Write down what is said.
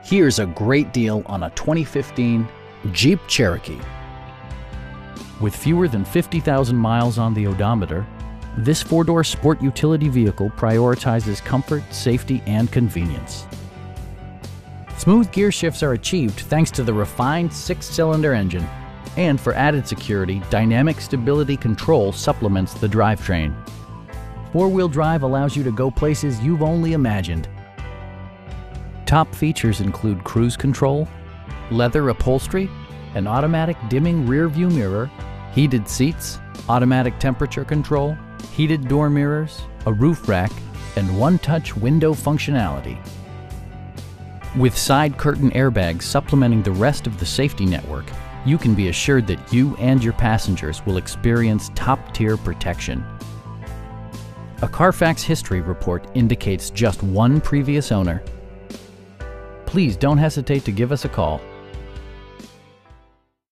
Here's a great deal on a 2015 Jeep Cherokee. With fewer than 50,000 miles on the odometer, this four-door sport utility vehicle prioritizes comfort, safety, and convenience. Smooth gear shifts are achieved thanks to the refined six-cylinder engine. And for added security, dynamic stability control supplements the drivetrain. Four-wheel drive allows you to go places you've only imagined. Top features include cruise control, leather upholstery, an automatic dimming rear-view mirror, heated seats, automatic temperature control, heated door mirrors, a roof rack, and one-touch window functionality. With side curtain airbags supplementing the rest of the safety network, you can be assured that you and your passengers will experience top-tier protection. A Carfax history report indicates just one previous owner. Please don't hesitate to give us a call.